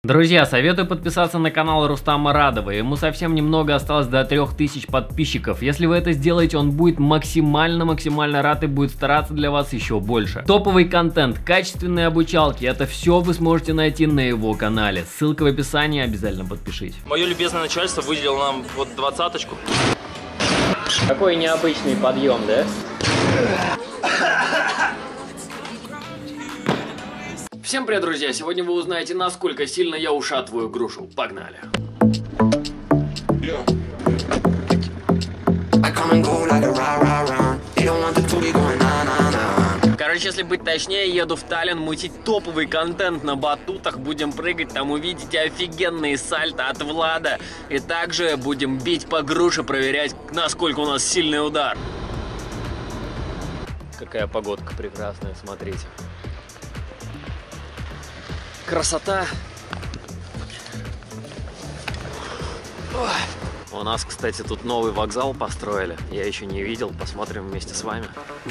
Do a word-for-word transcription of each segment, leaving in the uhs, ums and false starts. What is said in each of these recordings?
Друзья, советую подписаться на канал Рустама Радова, ему совсем немного осталось до трёх тысяч подписчиков. Если вы это сделаете, он будет максимально-максимально рад и будет стараться для вас еще больше. Топовый контент, качественные обучалки, это все вы сможете найти на его канале. Ссылка в описании, обязательно подпишись. Мое любезное начальство выделило нам вот двадцаточку. Какой необычный подъем, да? Всем привет, друзья! Сегодня вы узнаете, насколько сильно я ушатываю грушу. Погнали! Короче, если быть точнее, еду в Таллин мутить топовый контент на батутах. Будем прыгать, там увидите офигенные сальто от Влада. И также будем бить по груше, проверять, насколько у нас сильный удар. Какая погодка прекрасная, смотрите. Красота. Ой. У нас, кстати, тут новый вокзал построили. Я еще не видел. Посмотрим вместе с вами.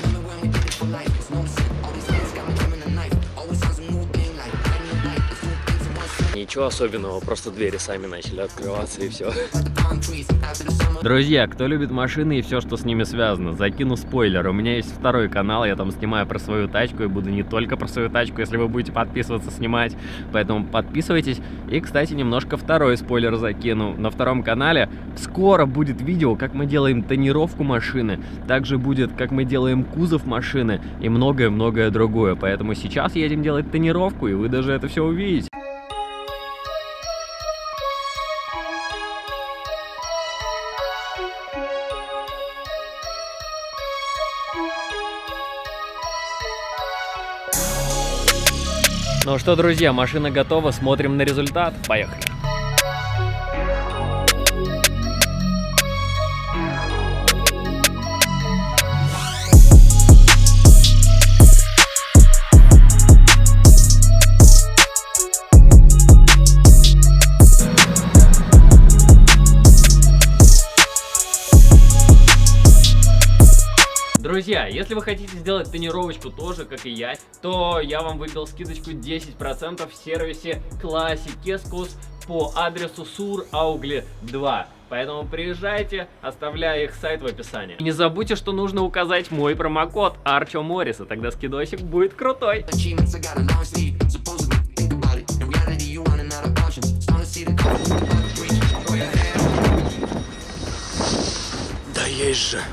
Ничего особенного, просто двери сами начали открываться и все. Друзья, кто любит машины и все, что с ними связано, закину спойлер. У меня есть второй канал, я там снимаю про свою тачку и буду не только про свою тачку, если вы будете подписываться, снимать. Поэтому подписывайтесь. И, кстати, немножко второй спойлер закину. На втором канале скоро будет видео, как мы делаем тонировку машины. Также будет, как мы делаем кузов машины и многое-многое другое. Поэтому сейчас едем делать тонировку, и вы даже это все увидите. Ну что, друзья, машина готова, смотрим на результат. Поехали! Друзья, если вы хотите сделать тонировочку тоже, как и я, то я вам выбил скидочку десять процентов в сервисе Classic Keskus по адресу Сур Аугли два. Поэтому приезжайте, оставляю их сайт в описании. И не забудьте, что нужно указать мой промокод Арчо Морриса, тогда скидосик будет крутой. Да есть же!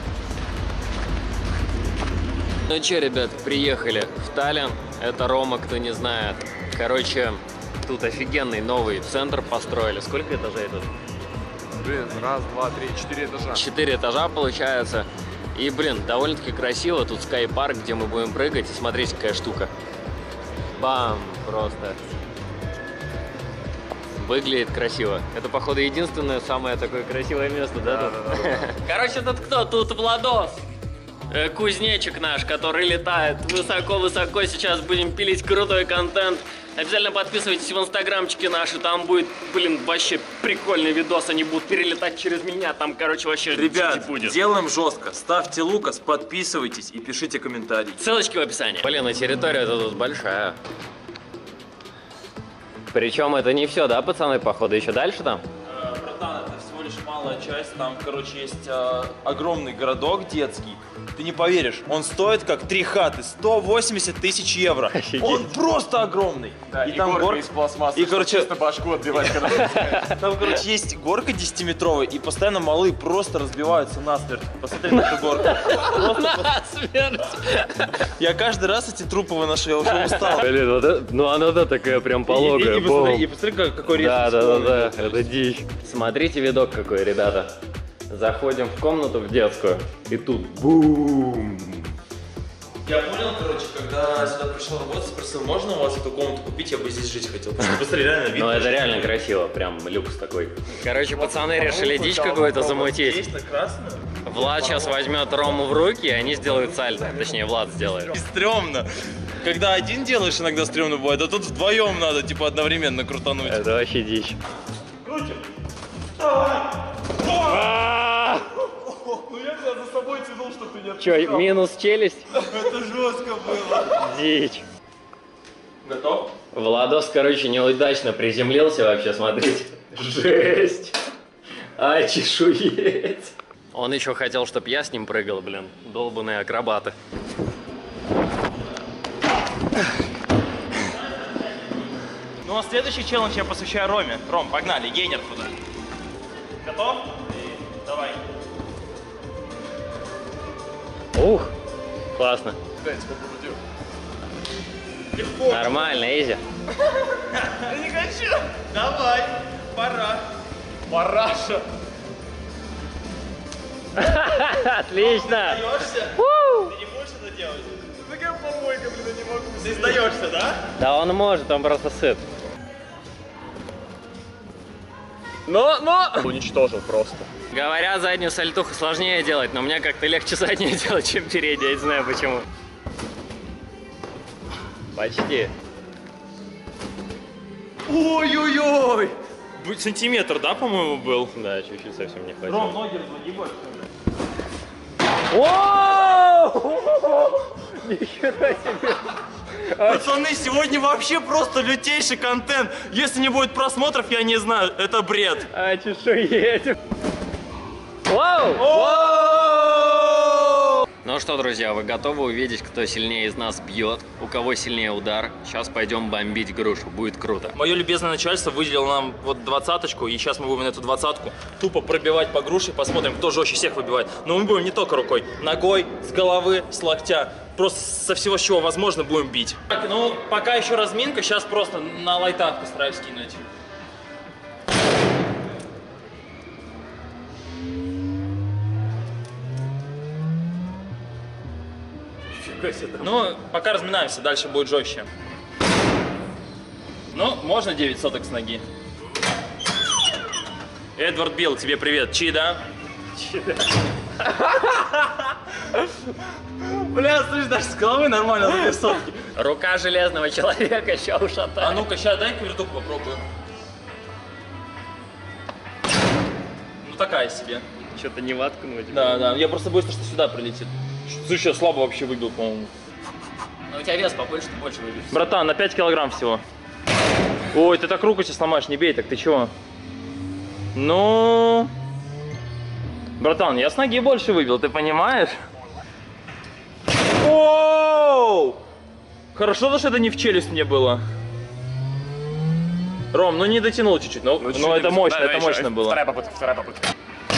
Ну че, ребят, приехали в Таллин. Это Рома, кто не знает. Короче, тут офигенный новый центр построили. Сколько этажей тут? Блин, раз, два, три, четыре этажа. Четыре этажа получается. И, блин, довольно-таки красиво. Тут скайпарк, где мы будем прыгать. И смотрите, какая штука. Бам! Просто. Выглядит красиво. Это, походу, единственное самое такое красивое место, да? Да, да, да, да. Короче, тут кто? Тут Владос. Кузнечик наш, который летает высоко-высоко. Сейчас будем пилить крутой контент. Обязательно подписывайтесь в инстаграмчике наши. Там будет, блин, вообще прикольный видос. Они будут перелетать через меня. Там, короче, вообще Ребят, будет. делаем жестко. Ставьте лукас, подписывайтесь и пишите комментарии. Ссылочки в описании. Блин, а территория тут большая. Причем это не все, да, пацаны, походу, еще дальше там? Братан, это всего лишь малая часть. Там, короче, есть э, огромный городок детский. Ты не поверишь, он стоит как три хаты, сто восемьдесят тысяч евро. Офигеть. Он просто огромный. Да, и, и там горка из пластмассы, и, короче, на башку отбивать. Там, короче, есть горка десятиметровая, и постоянно малые просто разбиваются насмерть. Посмотри на эту горку. Насмерть! Я каждый раз эти трупы выношу, я уже устал. Блин, вот это, ну она да такая прям пологая. И, и, и, посмотри, и посмотри, какой резкий. Да, да, да, да, это дичь. Смотрите видок какой, ребята. Заходим в комнату в детскую, и тут бум! Я понял, короче, когда сюда пришел работать, спросил, можно у вас эту комнату купить, я бы здесь жить хотел. Потому что посмотри, реально видно. Ну это реально красиво, прям люкс такой. Короче, пацаны решили дичь какую-то замутить. Есть на красную? Влад сейчас возьмет Рому в руки, и они сделают сальто. Точнее, Влад сделает. И стрёмно. Когда один делаешь, иногда стрёмно бывает, а тут вдвоем надо, типа, одновременно крутануть. Это вообще дичь. Крутим. Ну я тебя за собой тянул, чтобы ты не отпускал. Че, минус челюсть? Это жестко было. Дичь. Готов? Владос, короче, неудачно приземлился вообще, смотрите. Жесть. Очешуеть. Он еще хотел, чтобы я с ним прыгал, блин. Долбаные акробаты. Ну а следующий челлендж я посвящаю Роме. Ром, погнали, гейнер туда. Готов? И давай. Ух, классно. Дайте попробуйте. Легко. Нормально, изи. Я не хочу. Давай, пора. Параша. Отлично. Сдаешься? Ты не будешь это делать? Такая помойка, блин, я не могу. Ты сдаешься, да? Да он может, он просто сыт. Но, но! Уничтожил просто. Говорят, заднюю сальтуху сложнее делать, но мне как-то легче заднюю делать, чем переднюю, я не знаю почему. Почти. Ой-ой-ой! Сантиметр, да, по-моему, был? Да, чуть-чуть совсем не хватило. Ром, ноги разгибаешь. Нихера себе! Пацаны, сегодня вообще просто лютейший контент. Если не будет просмотров, я не знаю, это бред. А чешуеть! Вау! Ну что, друзья, вы готовы увидеть, кто сильнее из нас бьет, у кого сильнее удар? Сейчас пойдем бомбить грушу, будет круто. Мое любезное начальство выделило нам вот двадцаточку, и сейчас мы будем на эту двадцатку тупо пробивать по груше, посмотрим, кто жестче всех выбивает. Но мы будем не только рукой, ногой, с головы, с локтя. Просто со всего, с чего возможно, будем бить. Так, ну, пока еще разминка, сейчас просто на лайтах постараюсь кинуть. Ну, пока разминаемся, дальше будет жестче. Ну, можно девять соток с ноги. Эдвард Билл, тебе привет. Чи, да? Чи, да. Бля, слышь, даже с головы нормально за две сотки. Рука железного человека еще ушатает. А ну-ка, сейчас дай кувыртук попробую. Ну, такая себе. Что-то не воткнуть. Да, да, я просто боюсь, что сюда прилетит. Слушай, я слабо вообще выбил, по-моему. Ну, у тебя вес побольше, ты больше выбьешь. Братан, на пять килограмм всего. Ой, ты так руку себе сломаешь, не бей, так ты чего? Ну... Братан, я с ноги больше выбил, ты понимаешь? Оу! Хорошо, что это не в челюсть мне было. Ром, ну не дотянул чуть-чуть, но, ну, но это мощно, это мощно было. Вторая попытка, вторая попытка.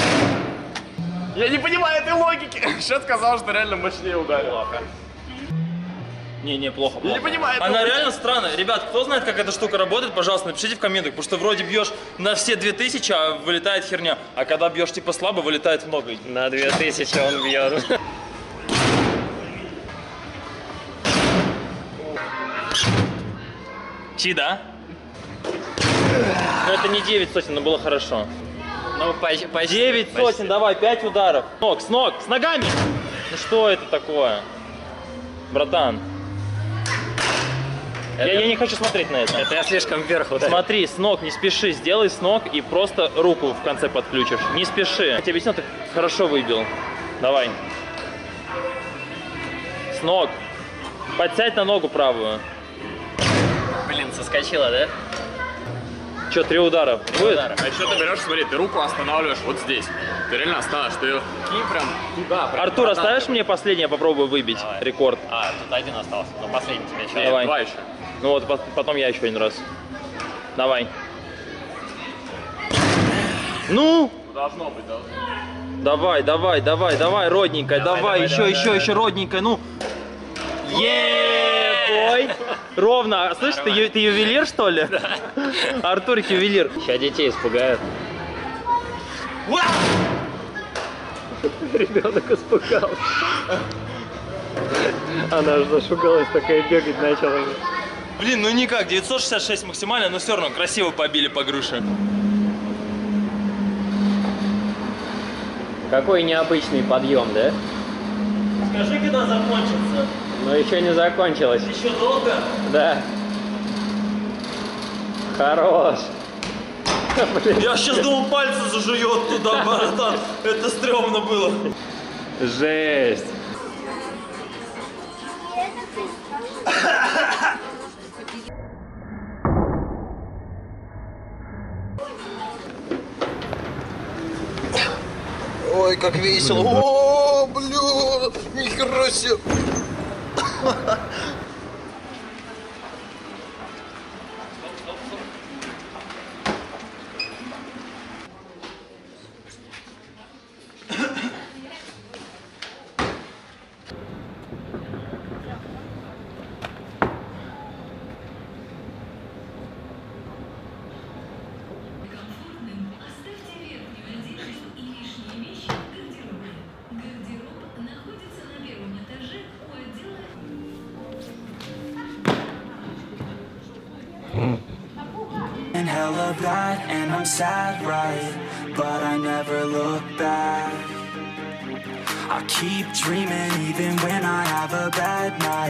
Я не понимаю этой логики. Сейчас сказал, что реально мощнее ударил. Не, не, плохо, плохо. Я не понимаю. Она реально странная. Ребят, кто знает, как эта штука работает, пожалуйста, напишите в комментах, потому что вроде бьешь на все две тысячи, а вылетает херня. А когда бьешь типа слабо, вылетает много. На две тысячи он бьет. Чи, да? Ну это не девять сотен, но было хорошо. Ну, почти. почти девять почти. сотен, давай, пять ударов. С ног, с ног, с ногами. Ну что это такое? Братан. Это... Я, я не хочу смотреть на это. Это я слишком вверх ударил. Смотри, с ног, не спеши, сделай с ног и просто руку в конце подключишь. Не спеши. Я тебе объяснил, ты хорошо выбил. Давай. С ног. Подсядь на ногу правую. Блин, соскочила, да? Че, три удара? Будет? Удара. А еще ты берешь, смотри, ты руку останавливаешь вот здесь. Ты реально останавливаешь, ты ее кинь прям туда. Прям Артур, туда. оставишь мне последнее, попробую выбить? Давай. Рекорд. А, тут один остался. Ну, последний тебе еще. Давай. Два еще. Ну вот, по- потом я еще один раз. Давай. Ну! Должно быть, должно. Давай, давай, давай, давай, родненькая, давай, давай, еще, давай, еще, давай. еще, родненькая, ну. Е-бой! Ровно. Слышь, ты, ю- ты ювелир, что ли? Артурик ювелир. Сейчас детей испугают. Ребенок испугался. Она же зашугалась, такая бегать начала. Блин, ну никак, девятьсот шестьдесят шесть максимально, но все равно красиво побили по груше. Какой необычный подъем, да? Скажи, когда закончится. Но еще не закончилось. Еще долго? Да. Хорош. Я сейчас думал, пальцы зажует туда, братан. Это стрёмно было. Жесть. Ой, как весело. О, блин, нихера себе. And hella bad, and I'm sad, right? But I never look back. I keep dreaming even when I have a bad night.